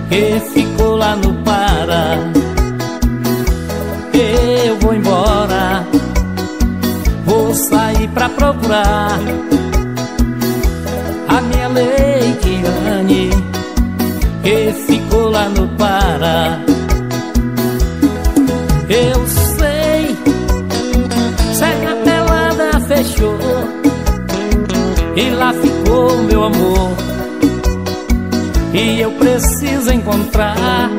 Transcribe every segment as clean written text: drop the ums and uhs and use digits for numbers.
que ficou lá no Pará. Eu vou embora, vou sair pra procurar a minha Leidiane, que ficou lá no Pará. Eu sei, se a capelada fechou e lá ficou meu amor, e eu preciso encontrar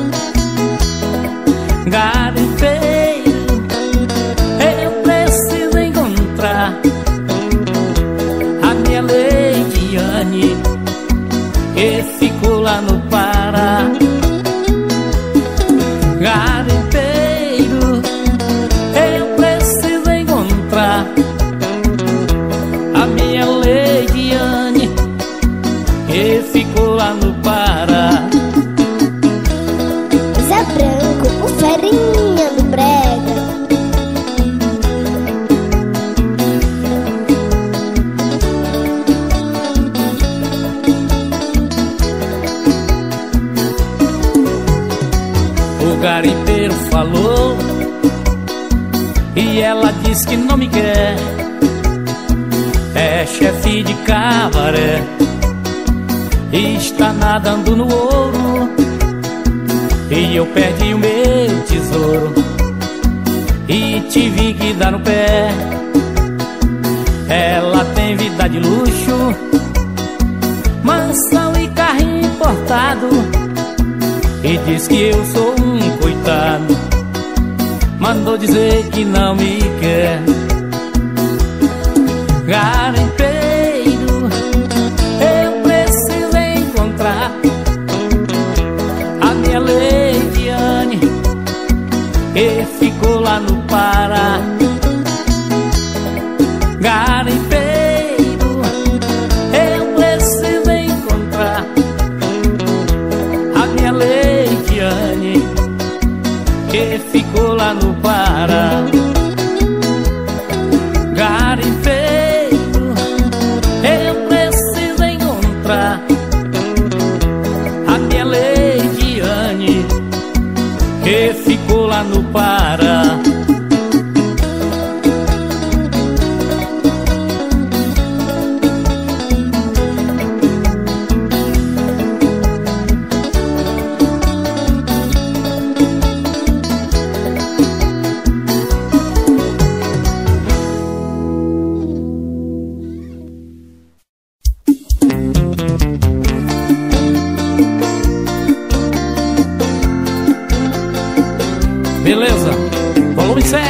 garimpeiro. Eu preciso encontrar a minha Leidiane, que ficou lá no Pará. Garimpeiro, eu preciso encontrar a minha Leidiane, que ficou lá no Pará. Zé Branco, o ferinha do brega. O garimpeiro falou e ela disse que não me quer. É chefe de cabaré e está nadando no ouro, e eu perdi o meu tesouro e tive que dar no pé. Ela tem vida de luxo, mansão e carro importado, e diz que eu sou um coitado. Mandou dizer que não me quer. Garimpeiro, eu preciso encontrar a minha Leidiane, que ficou lá no Pará. Garimpeiro, eu preciso encontrar a minha Leidiane, que ficou lá no Pará. Garimpeiro, eu preciso encontrar a minha Leidiane, que ficou lá no Pará. Beleza, volume 7.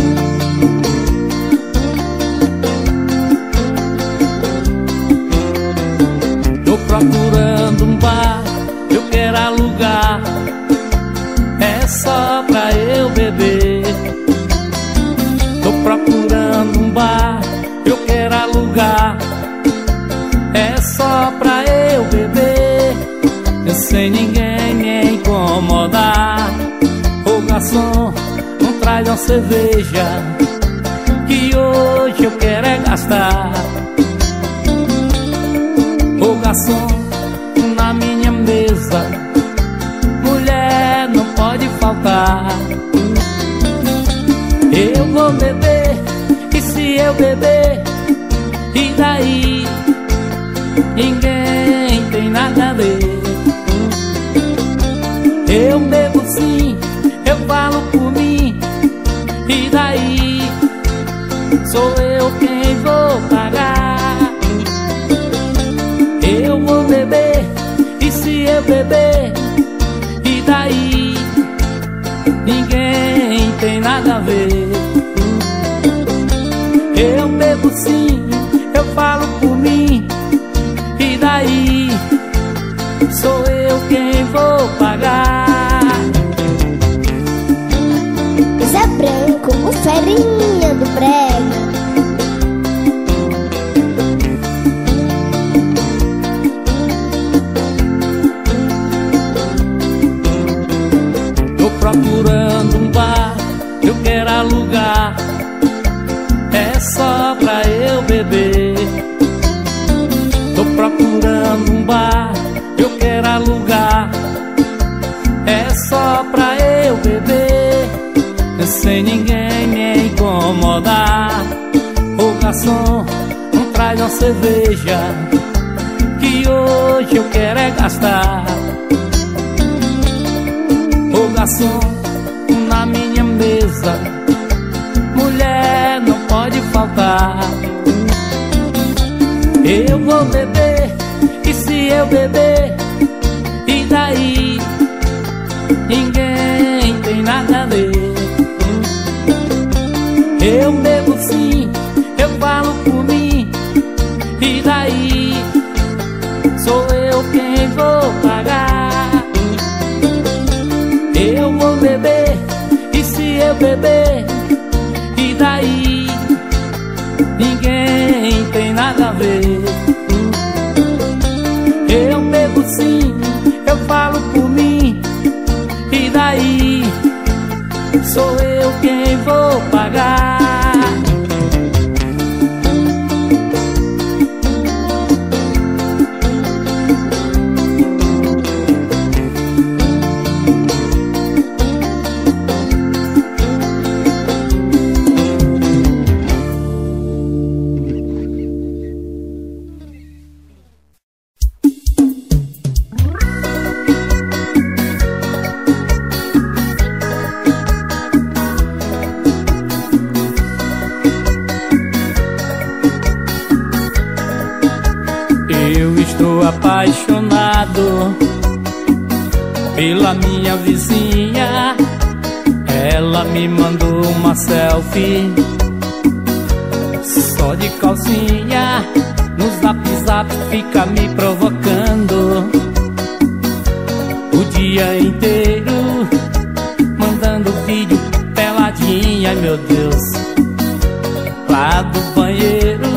Tô procurando um bar, eu quero alugar, é só pra eu beber. Tô procurando um bar, eu quero alugar, é só pra eu beber, sem ninguém me incomodar. Ô garçom, não traz uma cerveja, que hoje eu quero é gastar. Ô garçom, na minha mesa, mulher não pode faltar. Eu vou beber, e se eu beber, e daí? Ninguém tem nada a ver. Eu bebo sim, eu falo por mim, e daí? Sou eu quem vou pagar. Eu vou beber, e se eu beber, e daí? Ninguém tem nada a ver. Eu bebo sim, eu falo por mim, e daí? Sou eu quem vou pagar. Zé Branco, o ferinha do brega. Tô procurando um bar, eu quero alugar, é só pra eu beber. Tô procurando um bar, eu quero alugar, é só pra eu beber, sem ninguém me incomodar. Ô garçom, traz uma cerveja, que hoje eu quero é gastar. Ô garçom, na minha mesa, mulher não pode faltar. Eu vou beber, e se eu beber, e daí? Ninguém tem nada a ver. Eu bebo sim, eu falo por mim, e daí? Sou eu quem vou pagar. Eu vou beber, e se eu beber, e daí? Ninguém tem nada a ver. Eu bebo sim, eu falo por mim, e daí? Sou eu quem vou pagar. Apaixonado pela minha vizinha, ela me mandou uma selfie só de calcinha. No zap zap fica me provocando o dia inteiro, mandando vídeo peladinha, meu Deus, lá do banheiro.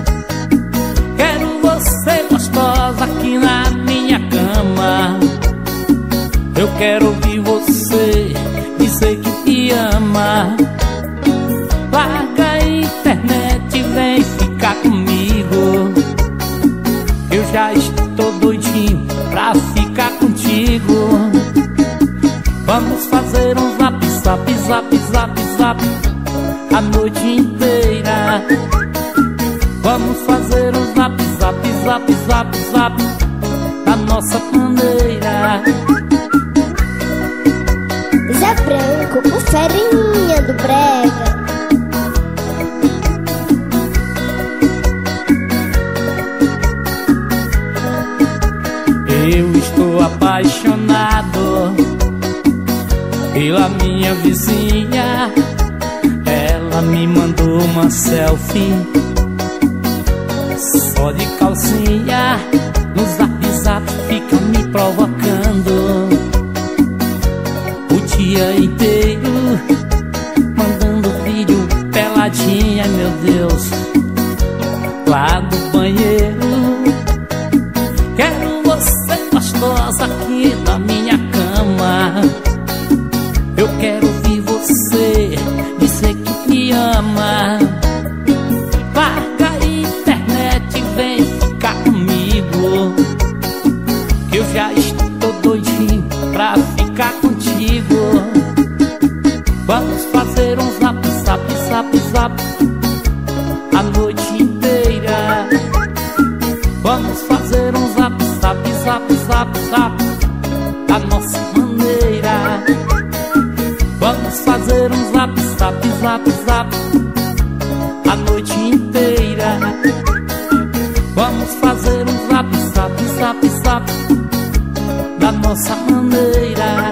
Aqui na minha cama, eu quero ouvir você dizer que me ama. Larga a internet e vem ficar comigo, eu já estou doidinho pra ficar contigo. Vamos fazer um zap, zap, zap, zap, zap a noite inteira. Vamos fazer um zap, zap, zap, zap, zap da nossa maneira. Zé Branco, o ferinha do brega. Eu estou apaixonado pela minha vizinha, ela me mandou uma selfie só de calcinha. No zap zap fica me provocando o dia inteiro, mandando vídeo peladinha, meu Deus, lá do banheiro. Quero você gostosa aqui na minha cama, eu quero ouvir você dizer que me ama. Larga a internet e vem ficar comigo, que eu já estou doidinho pra ficar contigo. Vamos fazer um zap, zap, zap, zap a noite inteira. Vamos fazer um zap, zap, zap, zap, zap da nossa maneira. Vamos fazer um zap, zap, zap, zap a noite inteira. Vamos fazer um zap, zap, zap, zap da nossa maneira.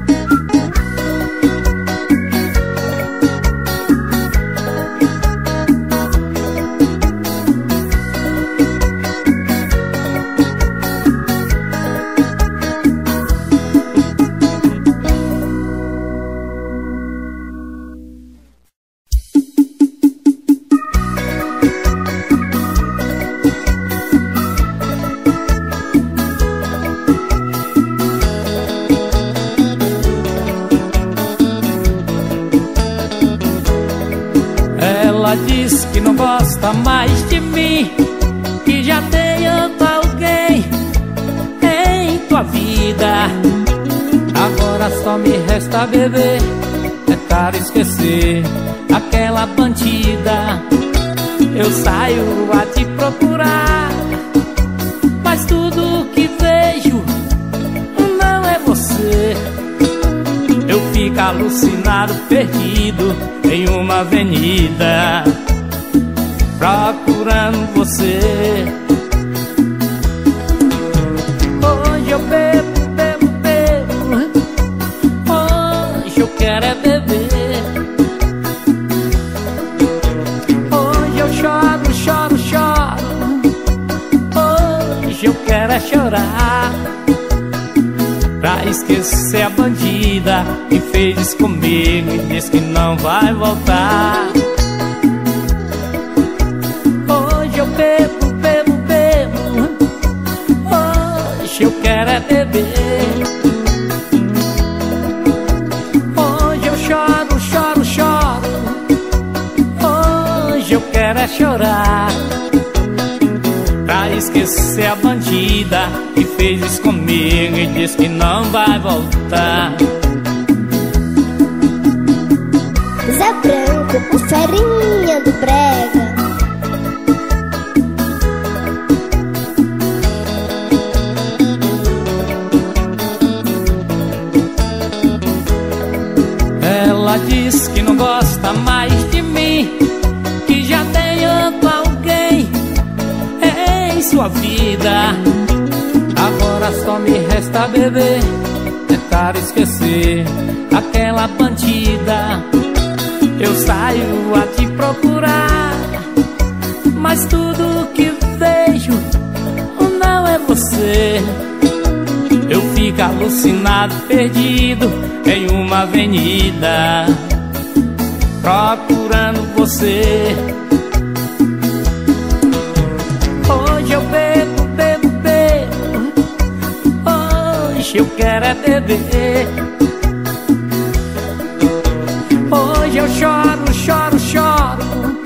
Ela diz que não gosta mais de mim, que já tem outro alguém em tua vida. Agora Agora só me resta beber, tentar esquecer aquela bandida. Eu saio a te procurar, mas tudo que vejo não é você. Eu fico alucinado, perdido em uma avenida, procurando você. Hoje eu bebo, bebo, bebo, hoje eu quero é beber. Hoje eu choro, choro, choro, hoje eu quero é chorar, pra esquecer a bandida que fez isso comigo e diz que não vai voltar. Hoje eu bebo, bebo, bebo, hoje eu quero é beber. Hoje eu choro, choro, choro, hoje eu quero é chorar, pra esquecer a bandida que fez isso comigo e diz que não vai voltar. Zé Branco, o ferinha do brega. Ela diz que não gosta mais de mim, que já tem outro alguém em sua vida. Agora só me resta beber, tentar esquecer aquela bandida. Eu saio a te procurar, mas tudo que vejo não é você. Eu fico alucinado, perdido em uma avenida, procurando você. Hoje eu bebo, bebo, bebo, hoje eu quero é beber. Hoje eu choro, choro, choro,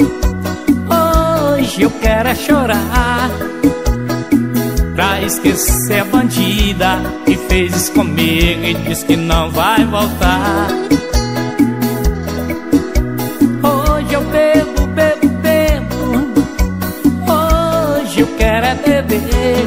hoje eu quero é chorar, pra esquecer a bandida que fez isso comigo e diz que não vai voltar. Hoje eu bebo, bebo, bebo, hoje eu quero é beber.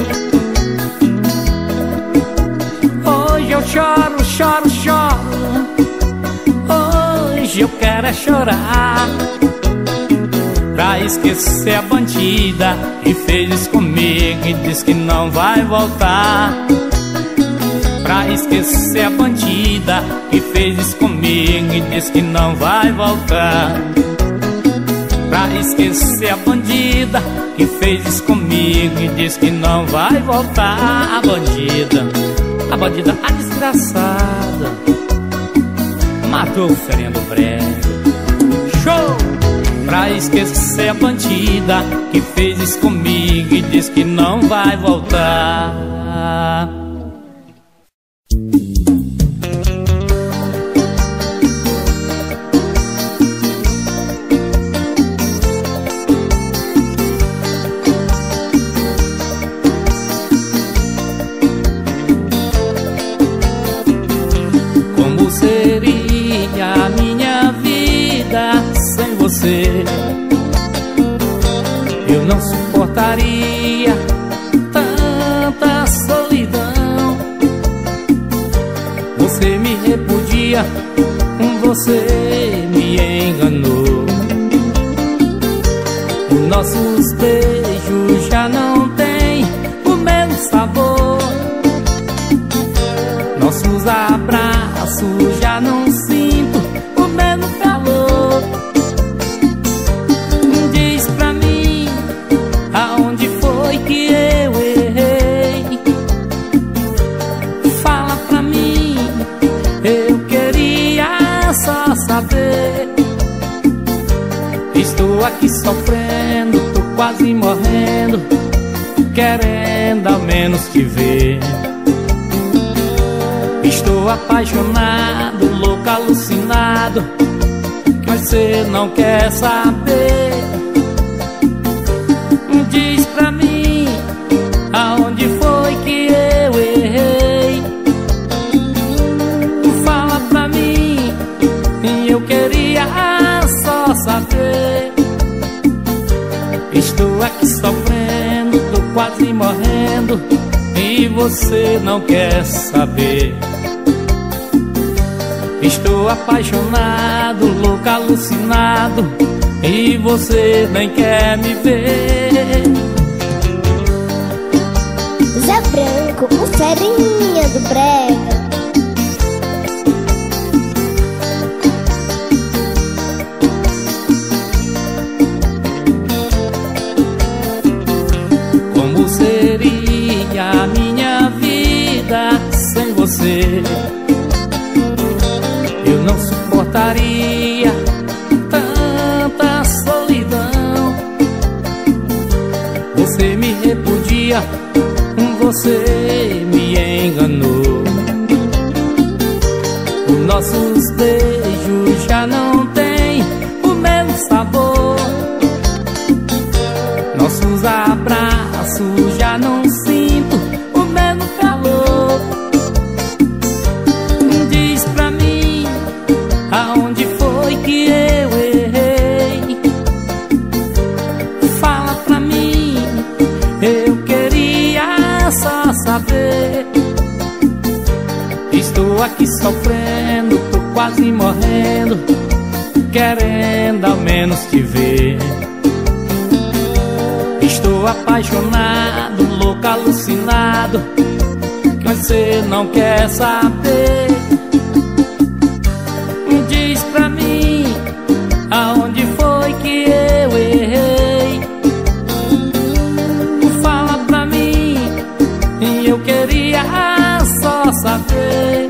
Hoje eu choro, choro, choro, hoje eu quero é chorar, pra esquecer a bandida que fez isso comigo e diz que não vai voltar. Pra esquecer a bandida que fez isso comigo e diz que não vai voltar. Pra esquecer a bandida que fez isso comigo e diz que não vai voltar. A bandida, a desgraçada, matou o ferinha do brega. Show! Pra esquecer a bandida que fez isso comigo e diz que não vai voltar. Como seria a minha vida sem você? Eu não suportaria tanta solidão. Você me repudia, você me enganou. Os nossos beijos já não têm o mesmo sabor. Nossos abraços já não sinto o mesmo calor. Diz pra mim, aonde foi que eu errei? Fala pra mim, eu queria só saber. Estou aqui sofrendo, tô quase morrendo, querendo ao menos te ver. Estou apaixonado, louco, alucinado, mas você não quer saber. Diz pra mim, aonde foi que eu errei? você não quer saber. Estou apaixonado, louco, alucinado, e você nem quer me ver. Zé Branco, o ferinha do brega. Como seria a minha vida sem você? Eu não suportaria tanta solidão. Você me repudia, você me enganou. Os nossos beijos já não têm o mesmo sabor. Nossos abraços já não sinto o mesmo calor. Diz pra mim, aonde foi que eu errei? Fala pra mim, eu queria só saber. Estou aqui sofrendo, tô quase morrendo, querendo ao menos te ver. Estou apaixonado, louco, alucinado, que você não quer saber. Diz pra mim, aonde foi que eu errei? Fala pra mim, eu queria só saber.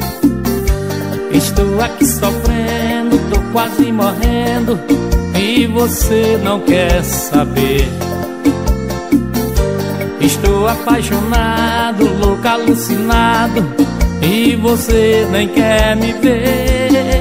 Estou aqui sofrendo, tô quase morrendo, e você não quer saber. Estou apaixonado, louco, alucinado, e você nem quer me ver.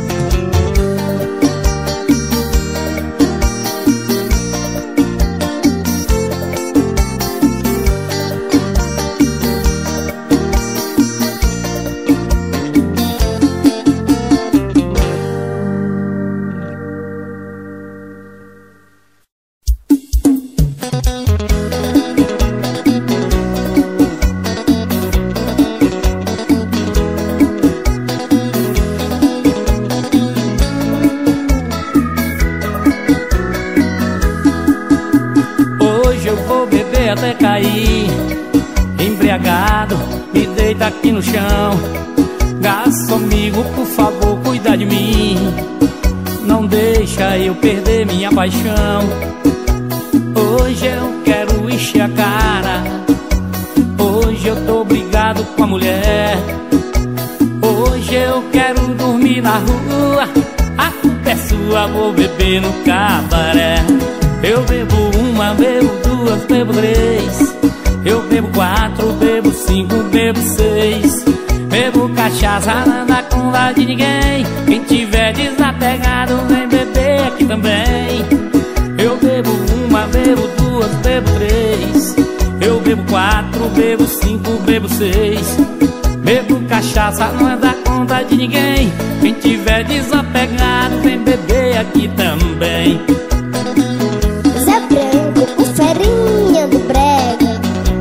Até cair, embriagado, me deita aqui no chão. Garçom amigo, por favor, cuida de mim, não deixa eu perder minha paixão. Hoje eu quero encher a cara, hoje eu tô brigado com a mulher. Hoje eu quero dormir na rua, a culpa é sua, vou beber no cabaré. Eu bebo uma, bebo duas, bebo três, eu bebo quatro, bebo cinco, bebo seis. Bebo cachaça, não dá com dó de ninguém. Quem tiver desapegado vem beber aqui também. Eu bebo uma, bebo duas, bebo três, eu bebo quatro, bebo cinco, bebo seis. Bebo cachaça, não dá conta de ninguém. Quem tiver desapegado vem beber aqui também. Zé Branco, o ferinha do brega.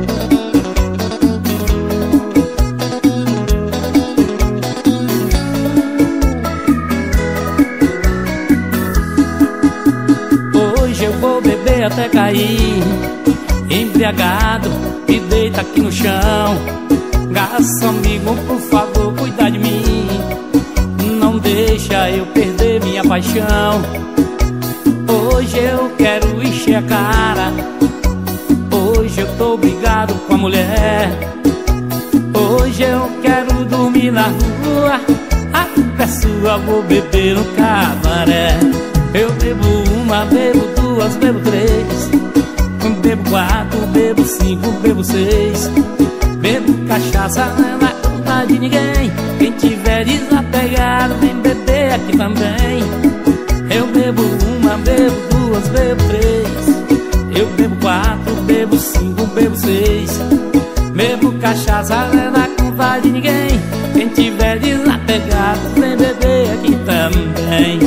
Hoje eu vou beber até cair, embriagado, me deita aqui no chão. Garçom amigo, por favor, cuida de mim, não deixa eu perder minha paixão. Hoje eu quero encher a cara, hoje eu tô brigado com a mulher. Hoje eu quero dormir na rua, a culpa é sua, vou beber no cabaré. Eu bebo uma, bebo duas, bebo três, bebo quatro, bebo cinco, bebo seis. Bebo cachaça, não dá conta de ninguém. Quem tiver desapegado vem beber aqui também. Eu bebo uma, bebo duas, bebo três, eu bebo quatro, bebo cinco, bebo seis. Bebo cachaça, não dá conta de ninguém. Quem tiver desapegado vem beber aqui também.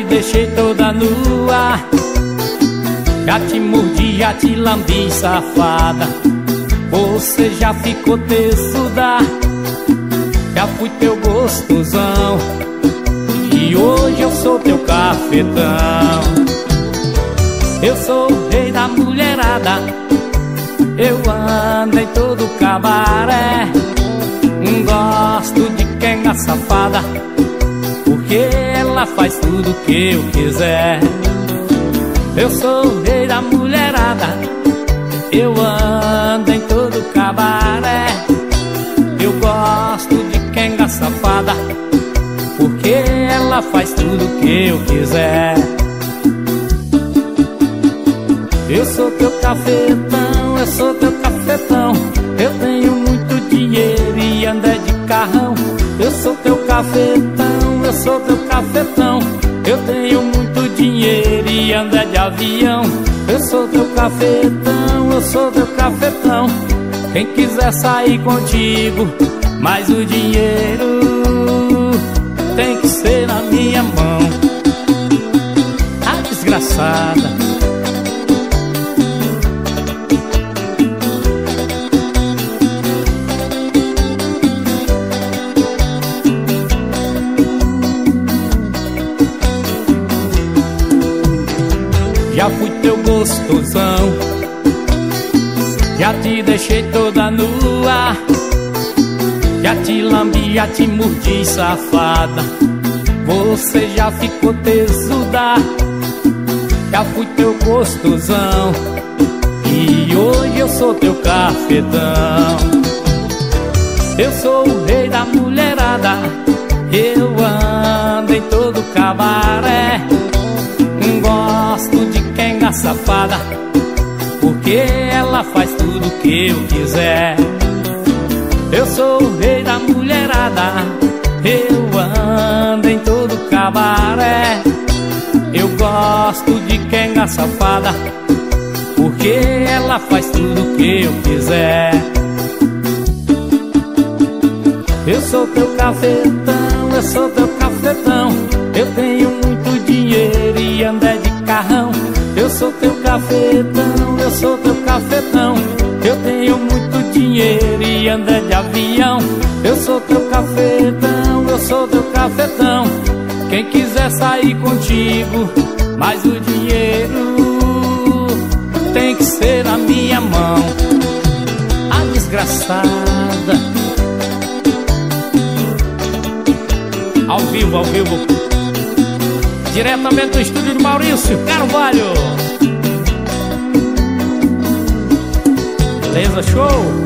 deixei toda nua, já te mordi, já te lambi, safada. Você já ficou tesuda, já fui teu gostosão, e hoje eu sou teu cafetão. Eu sou o rei da mulherada, eu ando em todo cabaré. Gosto de quenga safada, porque ela faz tudo que eu quiser. Eu sou o rei da mulherada, eu ando em todo cabaré. Eu gosto de quenga safada, porque ela faz tudo que eu quiser. Eu sou teu cafetão, eu sou teu cafetão. Eu tenho muito dinheiro e ando de carrão. Eu sou teu cafetão, eu sou teu cafetão. Eu tenho muito dinheiro e ando de avião. Eu sou teu cafetão, eu sou teu cafetão. Quem quiser sair contigo, mas o dinheiro tem que ser na minha mão. Ah, desgraçada. Já fui teu gostosão, já te deixei toda nua, já te lambi, já te mordi, safada. Você já ficou tesuda, já fui teu gostosão, e hoje eu sou teu cafetão. Eu sou o rei da mulherada, eu ando em todo cabaré. Gosto de quenga safada, porque ela faz tudo que eu quiser. Eu sou o rei da mulherada, eu ando em todo cabaré. Eu gosto de quenga safada, porque ela faz tudo que eu quiser. Eu sou teu cafetão, eu sou teu cafetão. Eu tenho muito dinheiro e ando de carrão. Eu sou teu cafetão, eu sou teu cafetão. Eu tenho muito dinheiro e ando de avião. Eu sou teu cafetão, eu sou teu cafetão. Quem quiser sair contigo, mas o dinheiro tem que ser na minha mão. A desgraçada. Ao vivo, ao vivo, diretamente do estúdio do Maurício Carvalho. Beleza, show?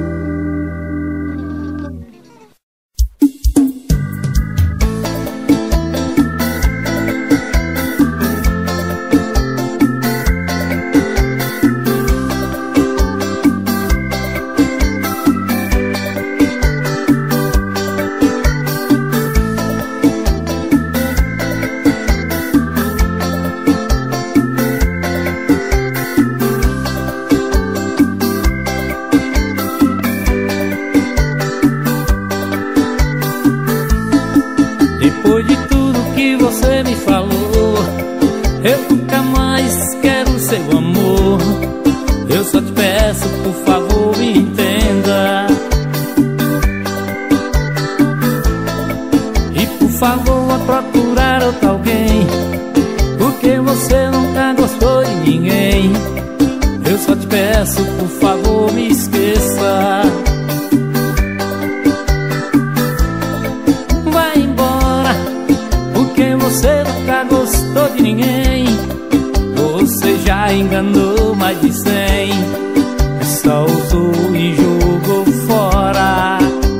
Depois de tudo que você me falou, eu nunca mais quero seu amor. Eu só te peço, por favor, me entenda. E por favor, vá procurar outro alguém, porque você nunca gostou de ninguém. Eu só te peço, por favor, me esqueça. Você nunca gostou de ninguém, você já enganou mais de 100. Só usou e jogou fora.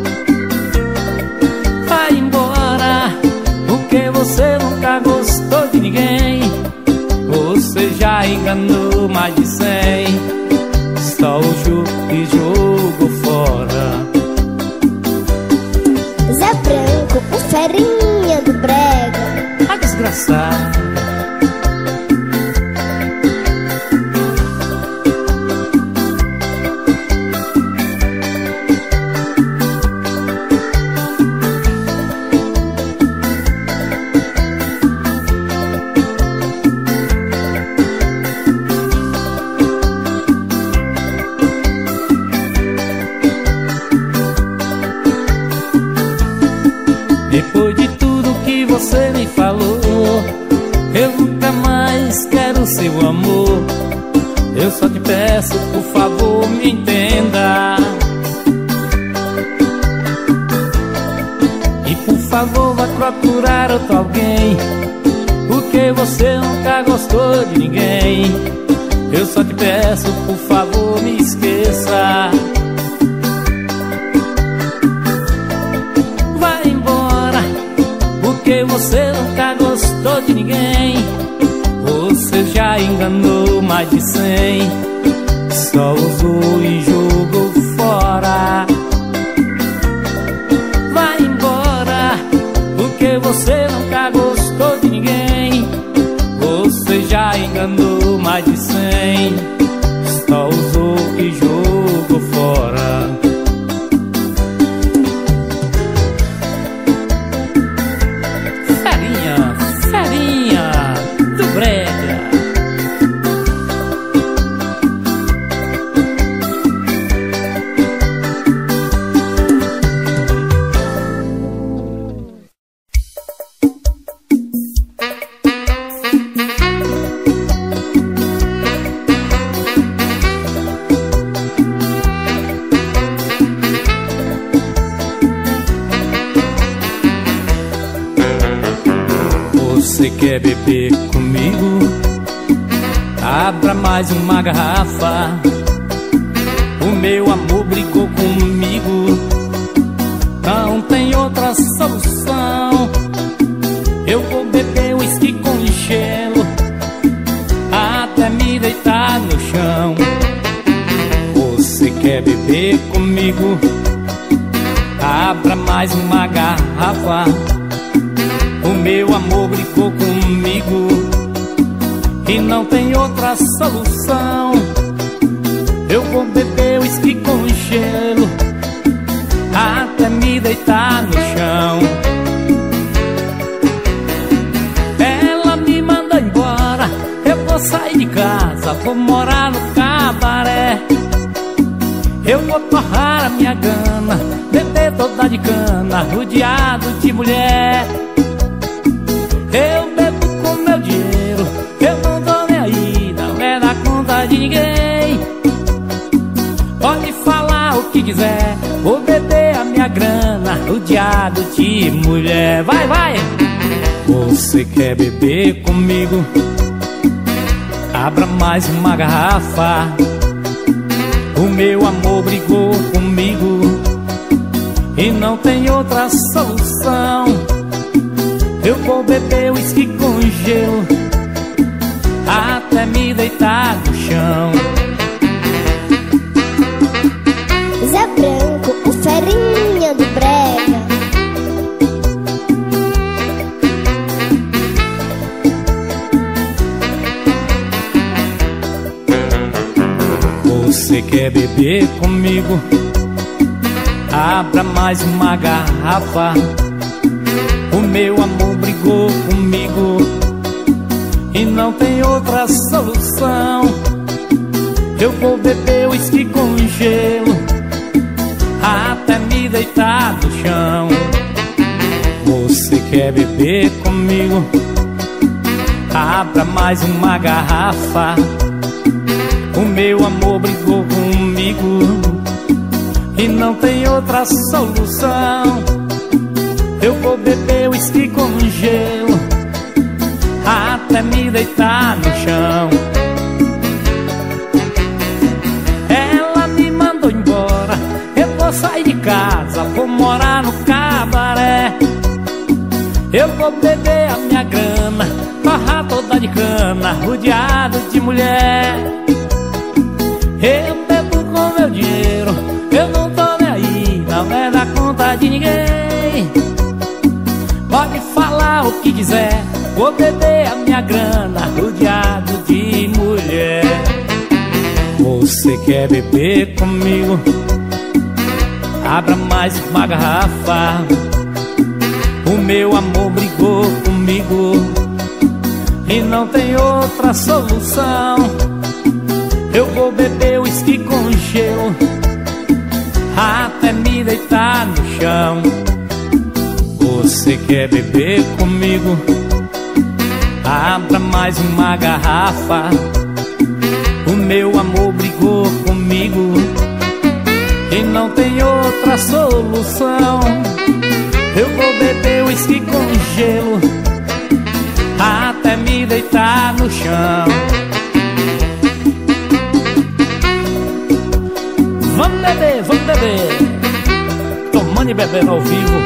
Vai embora, porque você nunca gostou de ninguém, você já enganou mais de 100. Só usou e jogou fora. Zé Branco, o ferinha do brega. A desgraçada. mais quero seu amor. Eu só te peço, por favor, me entenda. E por favor, vá procurar outro alguém, porque você nunca gostou de ninguém. Eu só te peço, por favor, me esqueça. Vai embora, porque você nunca gostou de ninguém. Você já enganou mais de 100, só usou e jogou fora. Vai embora, porque você nunca gostou de ninguém. Você já enganou mais de 100, só usou e jogou fora. Ferinha, ferinha do brega. Você quer beber comigo? Abra mais uma garrafa. O meu amor brigou comigo, não tem outra solução. Eu vou beber uísque com gelo até me deitar no chão. Você quer beber comigo? Abra mais uma garrafa. O meu amor brigou comigo e não tem outra solução. Eu vou beber uísque com gelo até me deitar no chão. Ela me manda embora, eu vou sair de casa, vou morar no cabaré. Eu vou torrar a minha gana, beber toda de cana, rodeado de mulher. Eu bebo com meu dinheiro, eu não tô nem aí, não é da conta de ninguém. Pode falar o que quiser, vou beber a minha grana, rodeado de mulher. Vai, vai! Você quer beber comigo? Abra mais uma garrafa. O meu amor brigou comigo e não tem outra solução. Eu vou beber uísque com gelo até me deitar no chão. Zé Branco, o ferinha do brega. Você quer beber comigo? Abra mais uma garrafa. O meu amor brigou comigo e não tem outra solução. Eu vou beber uísque com gelo até me deitar no chão. Você quer beber comigo? Abra mais uma garrafa. O meu amor brigou comigo e não tem outra solução. Eu vou beber uísque com gelo até me deitar no chão. Ela me mandou embora, eu vou sair de casa, vou morar no cabaré. Eu vou beber a minha grana, torrar toda de cana, rodeado de mulher. Eu bebo com meu dinheiro, eu não tô nem aí, não é da conta de ninguém. Pode falar o que quiser, vou beber a minha grana, rodeado de mulher. Você quer beber comigo? Abra mais uma garrafa. O meu amor brigou comigo e não tem outra solução. Eu vou beber uísque com gelo até me deitar no chão. Você quer beber comigo? abra mais uma garrafa. O meu amor brigou comigo e não tem outra solução. Eu vou beber uísque com gelo até me deitar no chão. Vamos beber, vamos beber, tomando e bebendo ao vivo.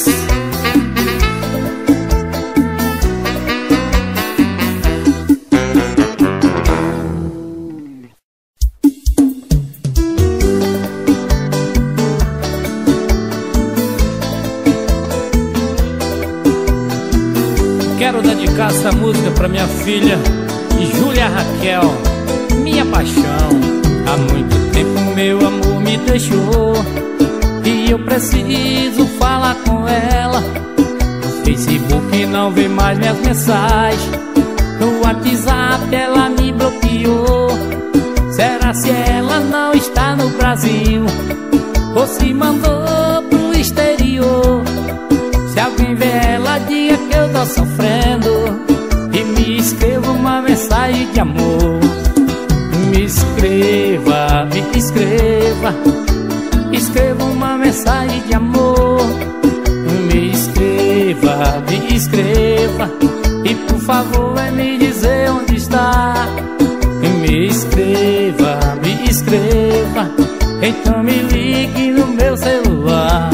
Quero dedicar essa música pra minha filha Júlia Raquel, minha paixão. Há muito tempo meu amor me deixou e eu preciso falar com ela. No Facebook não vê mais minhas mensagens, no WhatsApp ela me bloqueou. Será se ela não está no Brasil ou se mandou pro exterior? Se alguém vê ela, diga que eu tô sofrendo e me escreva uma mensagem de amor. Me escreva, me escreva, escreva uma mensagem de amor. Me escreva, me escreva, e por favor vai me dizer onde está. Me escreva, me escreva, então me ligue no meu celular.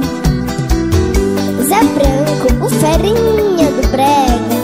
Zé Branco, o ferinha do brega.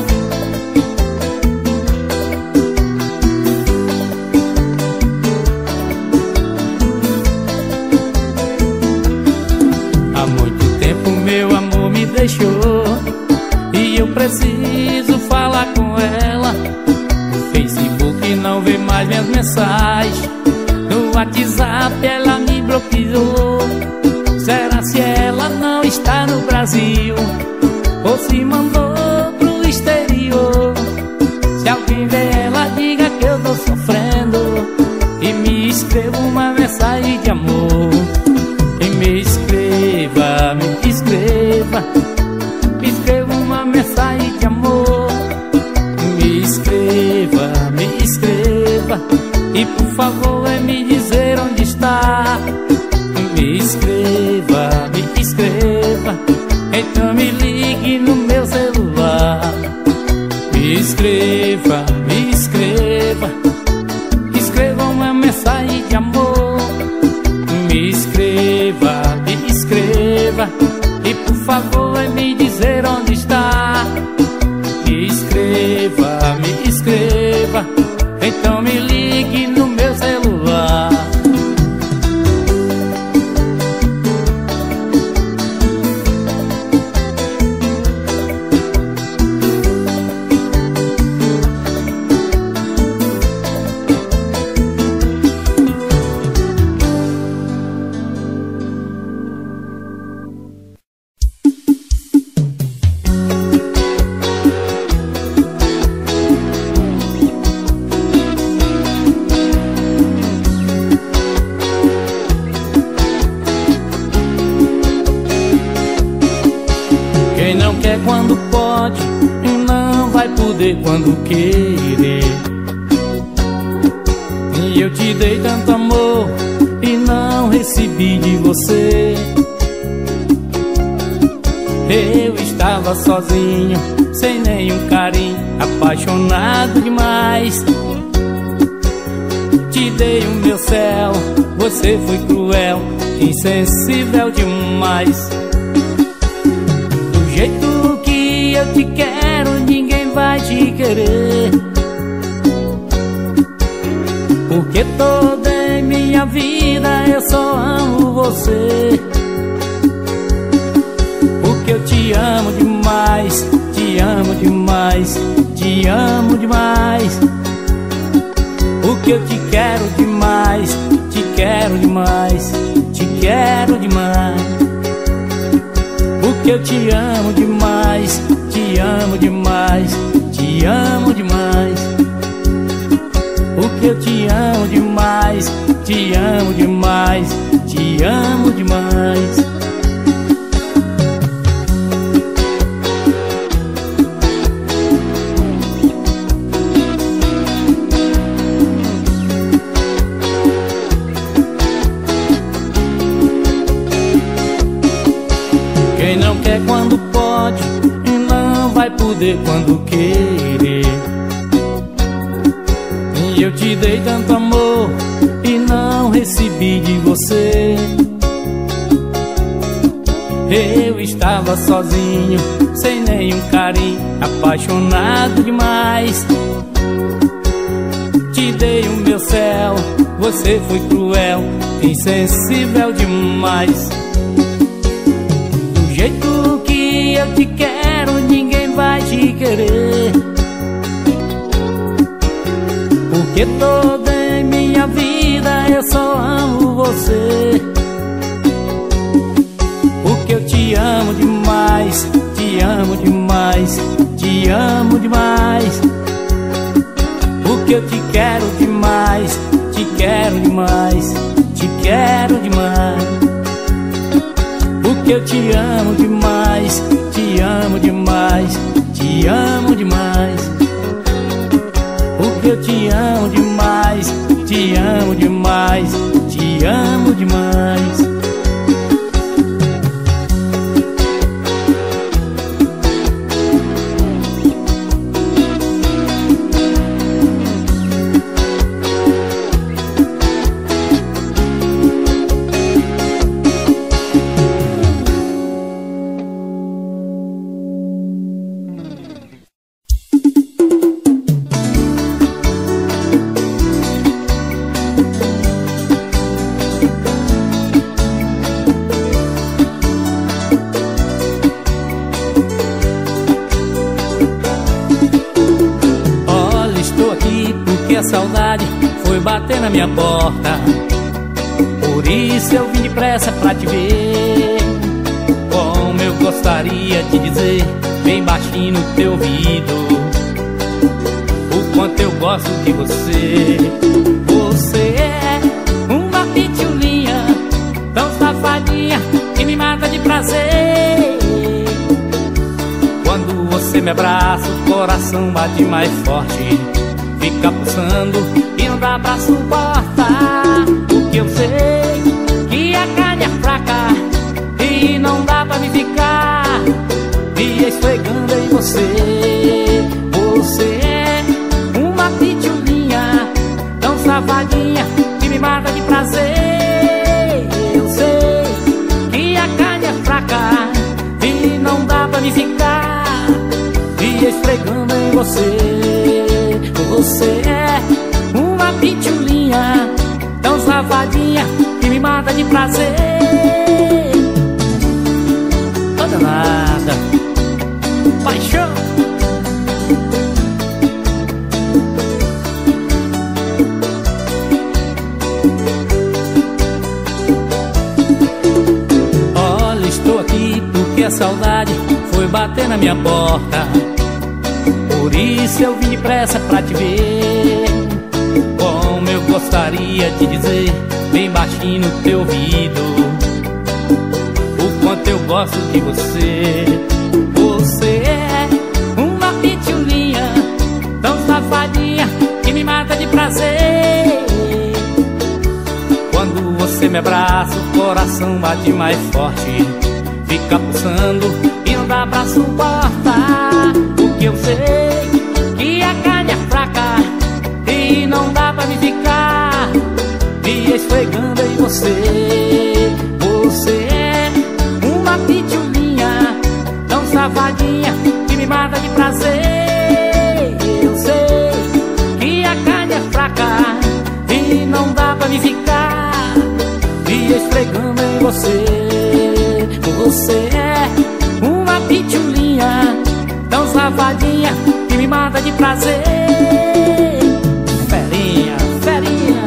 Há muito tempo meu amor me deixou e eu preciso falar com ela. No Facebook não vê mais minhas mensagens, no WhatsApp ela me bloqueou. Será se ela não está no Brasil ou se mandou pro exterior? Se alguém vê ela, diga que eu tô sofrendo e me escreva uma mensagem de amor. E me escreva, me escreva, me escreva uma mensagem de amor. Me escreva, me escreva, e por favor vai me dizer onde está. Me escreva, me escreva, então me ligue no meu celular. Me escreva, me escreva, escreva uma mensagem de amor. Me escreva, e por favor vai me dizer onde está. Me escreva, então me ligue no meu celular. Quem não quer quando pode, não vai poder quando querer. E eu te dei tanto amor e não recebi de você. Eu estava sozinho, sem nenhum carinho, apaixonado demais. Te dei o meu céu, você foi cruel, insensível demais. Do jeito que eu te quero, ninguém vai te querer. Porque toda em minha vida eu só amo você. Porque eu te amo demais, te amo demais, te amo demais. Porque eu te quero demais, te quero demais, te quero demais. Porque eu te amo demais, te amo demais, te amo demais. Porque eu te amo demais, te amo demais, te amo demais. quando pode e não vai poder quando querer. E eu te dei tanto amor e não recebi de você. Eu estava sozinho, sem nenhum carinho, apaixonado demais. Te dei o meu céu, você foi cruel, insensível demais. Do jeito que eu te quero, ninguém vai te querer. Porque toda em minha vida eu só amo você. Porque eu te amo demais, te amo demais, te amo demais. Porque eu te quero demais, te quero demais, te quero demais. Porque eu te amo demais, te amo demais, te amo demais. Porque eu te amo demais, te amo demais, te amo demais. Saudade foi bater na minha porta, por isso eu vim depressa pra te ver. Como eu gostaria de dizer, bem baixinho no teu ouvido, o quanto eu gosto de você. Você é uma pitulinha tão safadinha que me mata de prazer. Quando você me abraça, o coração bate mais forte, fica pulsando e não dá pra suportar. Porque eu sei que a carne é fraca e não dá pra me ficar me esfregando em você. Você é uma pitulinha tão safadinha que me mata de prazer. Eu sei que a carne é fraca e não dá pra me ficar me esfregando em você. Você é uma pitulinha tão safadinha que me mata de prazer. Toda nada, paixão. Olha, estou aqui porque a saudade foi bater na minha porta, por isso eu vim depressa pra te ver. Como eu gostaria de dizer, bem baixinho no teu ouvido, o quanto eu gosto de você. Você é uma pitulinha tão safadinha que me mata de prazer. Quando você me abraça, o coração bate mais forte, fica pulsando e não dá pra suportar. Porque eu sei que a carne é fraca e não dá pra me ficar me esfregando em você. Você é uma pitulinha tão safadinha que me mata de prazer. Eu sei que a carne é fraca e não dá pra me ficar me esfregando em você. Você é uma pitulinha tão safadinha que me mata de prazer. Ferinha, ferinha.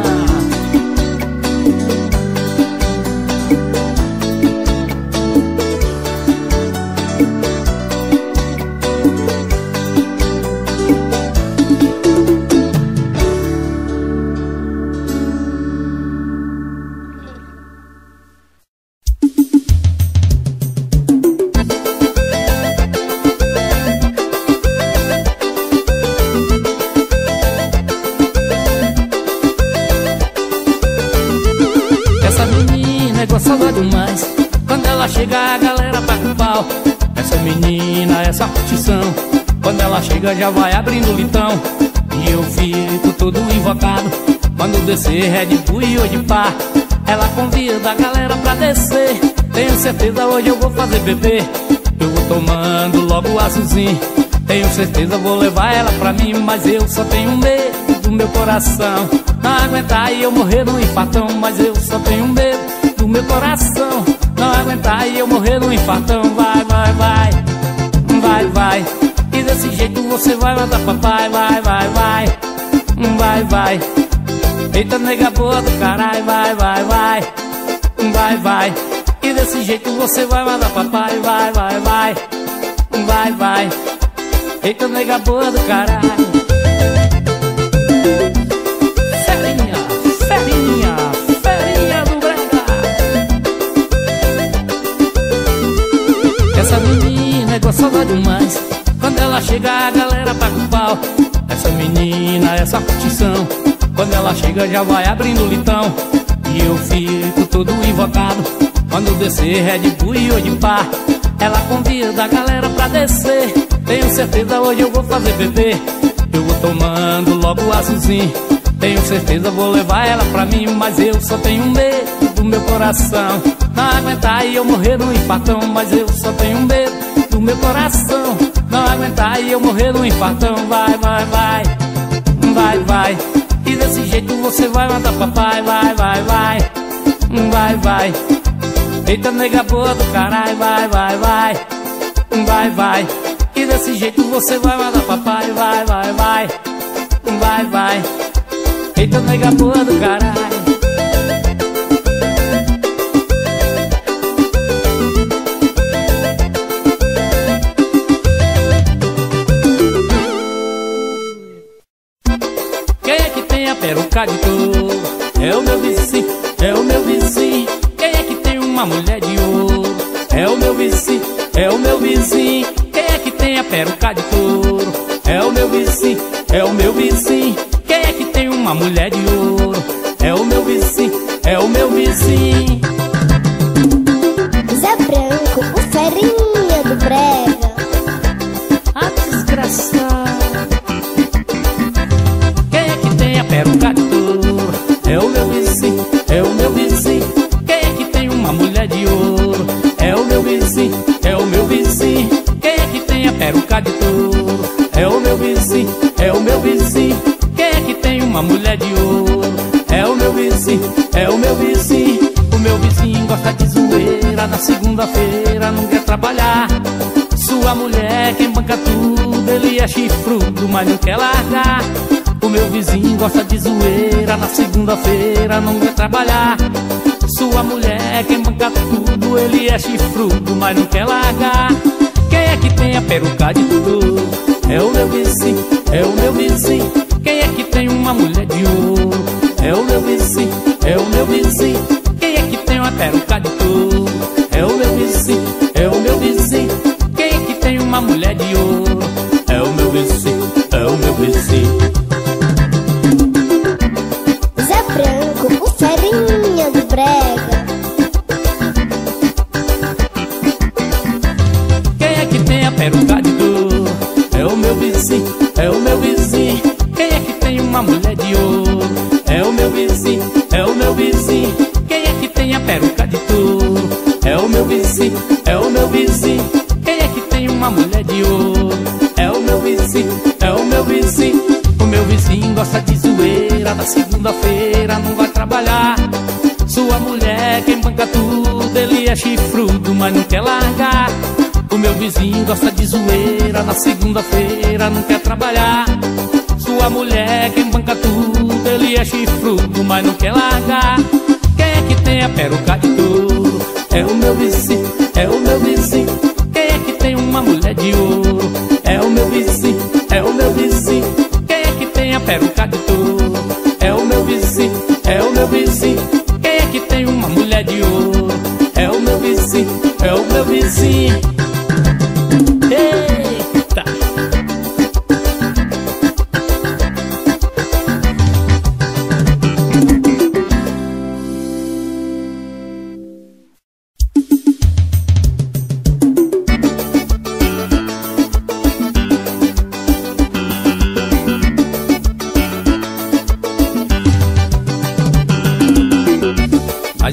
Gostosa demais. Quando ela chega a galera paga o pau. menina, essa curtição, quando ela chega já vai abrindo o litão. E eu fico todo invocado quando descer Red Bull e hoje pá. Ela convida a galera pra descer. Tenho certeza hoje eu vou fazer bebê. Eu vou tomando logo o azulzinho. Tenho certeza vou levar ela pra mim. Mas eu só tenho medo do meu coração não aguentar e eu morrer no infartão. Mas eu só tenho medo do meu coração não aguentar e eu morrer no infartão. Vai, vai, vai, vai, vai. E desse jeito você vai matar papai. Vai, vai, vai, vai, vai. Eita nega boa do caralho. Vai, vai, vai, vai, vai. E desse jeito você vai matar papai. Vai, vai, vai, vai, vai. Eita nega boa do caralho. Ferinha, ferinha, ferinha do brega. Essa menina é gostosa demais. Quando ela chega a galera paga o pau. Essa menina, essa curtição, quando ela chega já vai abrindo o litão. E eu fico todo invocado quando descer Red Bull e hoje pá. Ela convida a galera pra descer. Tenho certeza hoje eu vou fazer bebê. Eu vou tomando logo o azulzinho. Tenho certeza vou levar ela pra mim. Mas eu só tenho medo do meu coração não aguentar e eu morrer no infartão. Mas eu só tenho medo do meu coração não aguentar e eu morrer no infartão. Vai, vai, vai, vai, vai. E desse jeito você vai matar papai. Vai, vai, vai, vai, vai. Eita nega boa do caralho. Vai, vai, vai, vai, vai. E desse jeito você vai matar papai. Vai, vai, vai, vai, vai. Eita nega boa do caralho. Quem é que tem a peruca de touro? É o meu vizinho, é o meu vizinho. Quem é que tem uma mulher de ouro? É o meu vizinho, é o meu vizinho. Quem é que tem a peruca de touro? É o meu vizinho, é o meu vizinho. Quem é que tem uma mulher de ouro? É o meu vizinho, é o meu vizinho. Zé Branco, o ferinha do brega. Ah, desgraçado. Quem é que tem a peruca de touro? É o meu vizinho, é o meu vizinho. Quem é que tem uma mulher de ouro? É o meu vizinho, é o meu vizinho. Quem é que tem a peruca de touro? É o meu vizinho, é o meu vizinho. Quem é que tem uma mulher de ouro? É o meu vizinho, é o meu vizinho. O meu vizinho gosta de zoeira. Na segunda-feira não quer trabalhar. Sua mulher quem banca tudo. Ele é chifrudo, mas não quer largar. O meu vizinho gosta de zoeira. Na segunda-feira não quer trabalhar. Sua mulher quem banca tudo. Ele é chifrudo, mas não quer largar. Quem é que tem a peruca de tudo? É o meu vizinho, é o meu vizinho. Quem é que tem uma mulher de ouro? É o meu vizinho, é o meu vizinho. Quem é que tem uma peruca de touro? É o meu vizinho, é o meu vizinho. Quem é que tem uma mulher de ouro? É o meu vizinho, é o meu vizinho. Zé Branco, o ferinha do brega. Quem é que tem a peruca de touro? É o meu vizinho, é o meu vizinho. Quem é que tem uma mulher de ouro? É o meu vizinho, é o meu vizinho. Quem é que tem a peruca de touro? É o meu vizinho, é o meu vizinho. Quem é que tem uma mulher de ouro? É o meu vizinho, é o meu vizinho. O meu vizinho gosta de zoeira. Na segunda-feira não vai trabalhar. Sua mulher quem banca tudo. Ele é chifrudo, mas não quer largar. O meu vizinho gosta de zoeira. Na segunda-feira não quer trabalhar. Sua mulher quem banca tudo. Ele é chifrudo, mas não quer largar. Quem é que tem a peruca de touro? É o meu vizinho, é o meu vizinho. Quem é que tem uma mulher de ouro? É o meu vizinho, é o meu vizinho. Quem é que tem a peruca de touro? É o meu vizinho, é o meu vizinho. Quem é que tem uma mulher de ouro? É o meu vizinho, é o meu vizinho. Eita!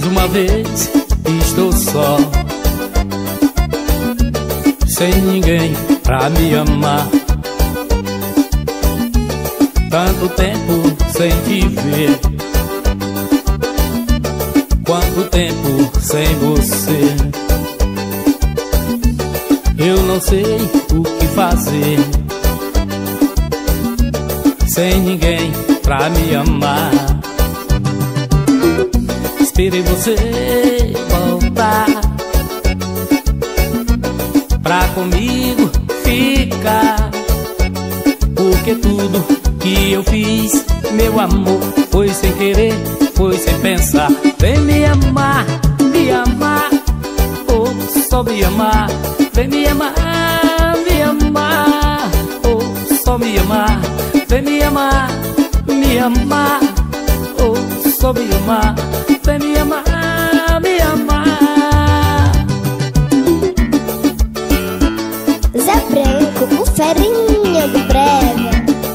Mais uma vez estou só, sem ninguém pra me amar. Tanto tempo sem te ver, quanto tempo sem você. Eu não sei o que fazer, sem ninguém pra me amar. Esperei você voltar pra comigo ficar, porque tudo que eu fiz, meu amor, foi sem querer, foi sem pensar. Vem me amar, oh, só me amar. Vem me amar, oh, só me amar. Vem me amar, oh, só me amar. Vem me amar, me amar. Zé Branco, o ferinha do brega.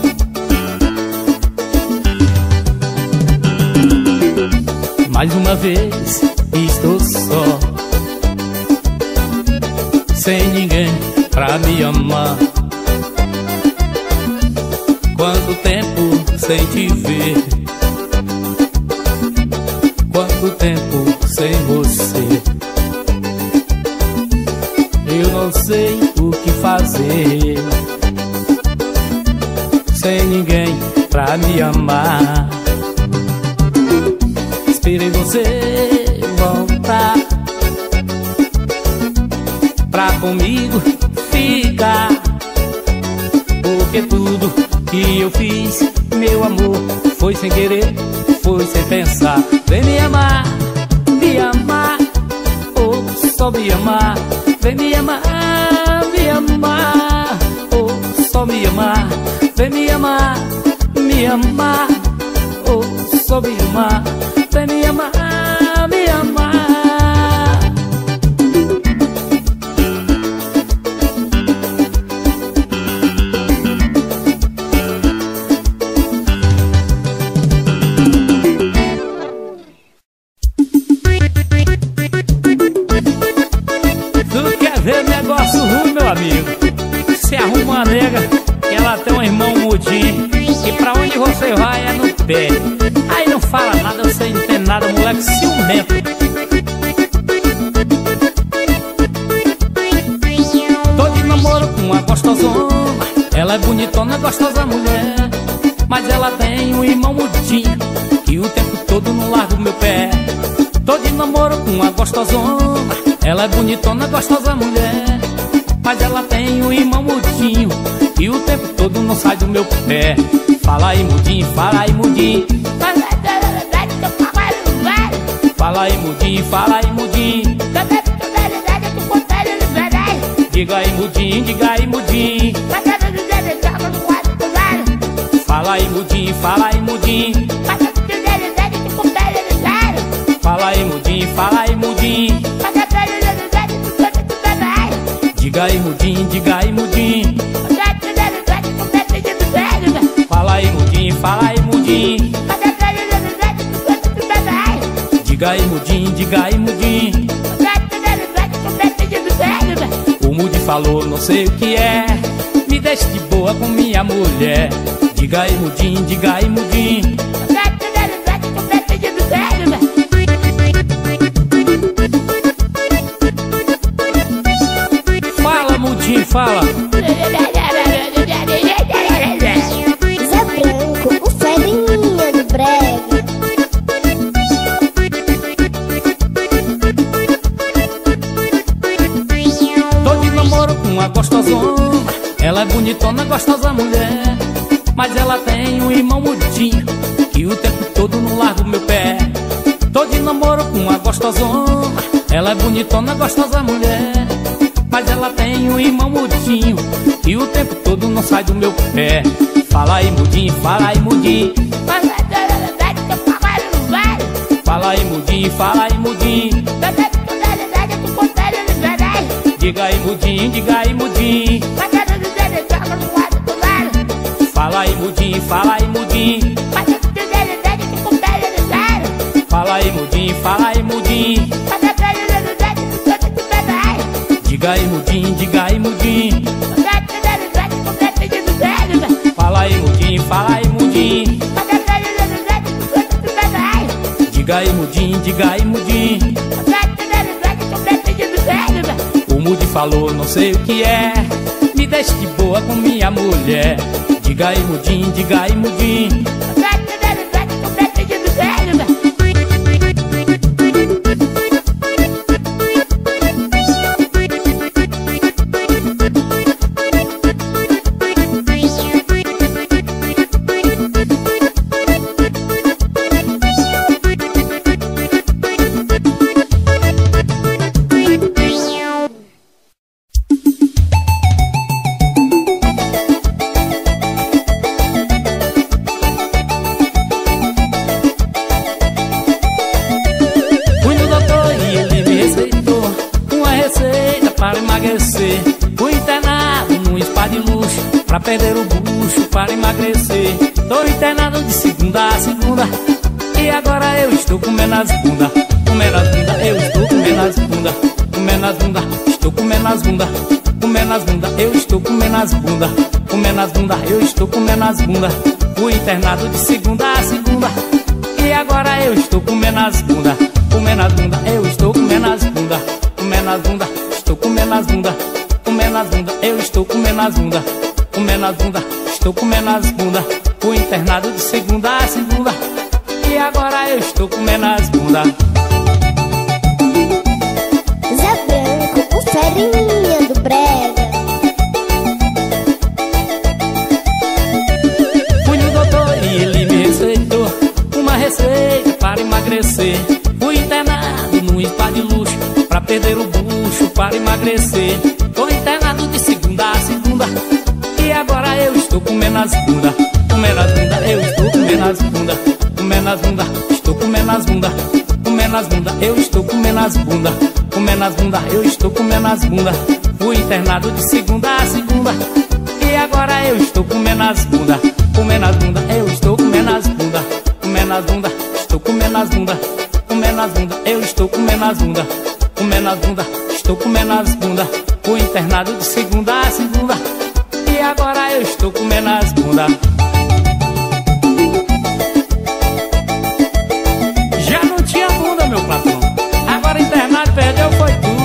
Mais uma vez estou só, sem ninguém pra me amar. Quanto tempo sem te ver, quanto tempo sem você. Eu não sei o que fazer, sem ninguém pra me amar. Esperei você voltar pra comigo ficar, porque tudo que eu fiz, meu amor, foi sem querer, foi sem pensar. Vem me amar, oh, só me amar. Vem me amar, oh, só me amar. Vem me amar, oh, só me amar. Vem me amar, me amar. Tu quer ver negócio ruim, meu amigo? Você arruma uma nega, que ela tem um irmão mudinho, e pra onde você vai é no pé. Aí não fala nada, você não tem nada, moleque ciumento. Tô de namoro com uma gostosona, ela é bonitona, gostosa mulher, mas ela tem um irmão mudinho, que o tempo todo não larga o meu pé. Tô de namoro com uma gostosona, ela é bonitona, gostosa mulher, mas ela tem um irmão mudinho, e o tempo todo não sai do meu pé. Fala aí, mudinho, fala aí, mudinho. Fala aí, mudinho, fala aí, mudinho. Diga aí, mudinho, diga aí, mudinho. Fala aí, mudinho, fala aí, mudinho. Fala aí, mudinho, fala aí, mudinho. Diga aí, mudinho, diga aí, mudinho. Fala aí, mudinho, fala aí, mudinho. Diga aí, mudinho, diga aí, mudinho. O Mudi falou, não sei o que é, me deixe de boa com minha mulher. Diga aí, mudinho, diga aí, mudinho. Fala, mudinho, fala. Zé Branco, o ferinha do brega. Tô de namoro com uma gostosona, ela é bonitona, gostosa mulher, mas ela tem um irmão mudinho, que o tempo todo não larga o meu pé. Tô de namoro com uma gostosona, ela é bonitona, gostosa mulher, mas ela tem um irmão mudinho, e o tempo todo não sai do meu pé. Fala aí, mudinho, fala aí, mudinho. Fala aí, mudinho, fala aí, mudinho. Diga aí, mudinho, diga aí, mudinho. Fala aí, mudinho, fala aí, mudinho. Fala aí, mudinho, fala aí, mudinho. mudim. Diga aí, mudim, diga aí, mudim. Fala aí, mudim, fala aí, mudim. Diga aí, mudim, diga aí, mudim. O mudim falou, não sei o que é, me deixe de boa com minha mulher. Diga aí, mudim, diga aí, mudim. Fui internado num spa de luxo pra perder o bucho, para emagrecer. Tô internado de segunda a segunda e agora eu estou comendo as bunda. Comendo as bunda, eu estou comendo as bunda. Comendo as bunda, estou comendo as bunda. Comendo as bunda, eu estou comendo as bunda. Comendo as bunda, eu estou comendo as bunda. Fui internado de segunda a segunda e agora eu estou comendo as bunda. Comendo as bunda, eu estou comendo as bunda. Comendo as bunda, estou comendo as bunda. Comendo as bunda, eu estou comendo as bunda. Comendo as bunda, estou comendo as bunda. Fui internado de segunda a segunda e agora eu estou comendo as bunda. Zé Branco, o ferinha do brega. Fui no doutor e ele me receitou uma receita para emagrecer. Fui internado num spa de luxo pra perder o bucho, para emagrecer. Tô internado de segunda a segunda e agora eu estou comendo as bunda. Comendo as bunda, eu estou comendo as bunda. Comendo as bunda, estou comendo as bunda. Comendo as bunda, eu estou comendo as bunda. Comendo as bunda, eu estou comendo as bunda. Fui internado de segunda a segunda e agora eu estou comendo as bunda. Comendo as bunda, eu estou comendo as bunda. Comendo as bunda, estou comendo as bunda. Comendo as bunda, eu estou comendo as bunda. Comendo as bunda, estou comendo as bunda. Fui internado de segunda a segunda e agora eu estou comendo as bunda. Já não tinha bunda, meu patrão. Agora internado perdeu, foi tudo.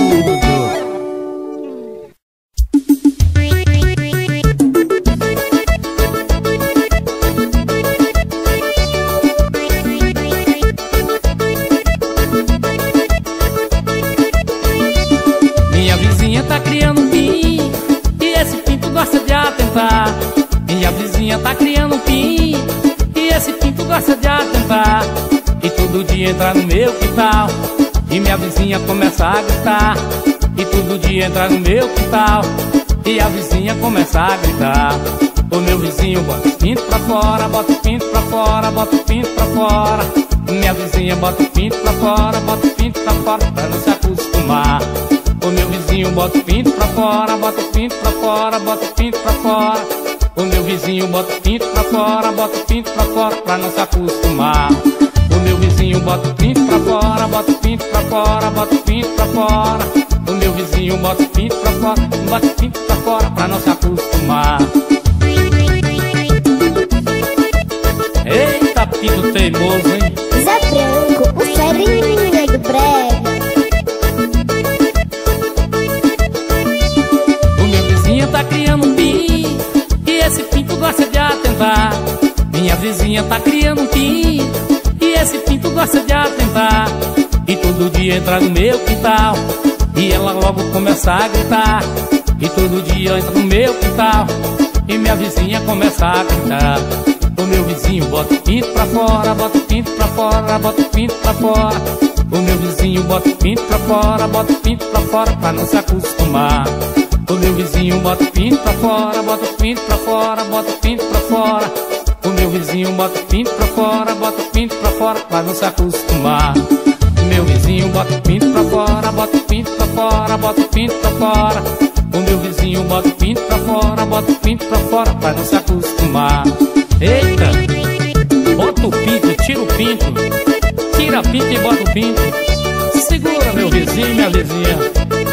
Minha vizinha tá criando um pinto e esse pinto gosta de atentar. Minha vizinha tá criando um pinto e esse pinto gosta de atentar. E todo dia entra no meu quintal e minha vizinha começa a gritar. E todo dia entra no meu quintal e a vizinha começa a gritar. O meu vizinho bota o pinto pra fora, bota o pinto pra fora, bota o pinto pra fora. Minha vizinha bota o pinto pra fora, bota o pinto pra fora pra não se acostumar. O meu vizinho bota o pinto pra fora, bota o pinto pra fora, bota o pinto pra fora. O meu vizinho bota o pinto pra fora, bota o pinto pra fora pra não se acostumar. O meu vizinho bota o pinto pra fora, bota o pinto pra fora, bota o pinto pra fora. O meu vizinho bota o pinto pra fora, bota o pinto pra fora pra não se acostumar. Eita, pinto teimoso, hein? Zé Branco, o ferinha do brega. Tá criando um pinto e esse pinto gosta de atentar. Minha vizinha tá criando um pinto e esse pinto gosta de atentar. E todo dia entra no meu quintal e ela logo começa a gritar. E todo dia entra no meu quintal e minha vizinha começa a gritar. O meu vizinho bota o pinto pra fora, bota o pinto pra fora, bota o pinto pra fora. O meu vizinho bota o pinto pra fora, bota o pinto pra fora pra não se acostumar. O meu vizinho bota o pinto pra fora, bota o pinto pra fora, bota o pinto pra fora. O meu vizinho bota o pinto pra fora, bota o pinto pra fora pra não se acostumar. O meu vizinho bota o pinto pra fora, bota o pinto pra fora, bota o pinto pra fora. O meu vizinho bota o pinto pra fora, bota o pinto pra fora pra não se acostumar. Eita! Bota o pinto, tira o pinto, tira a pinto e bota o pinto. meu vizinho, minha vizinha.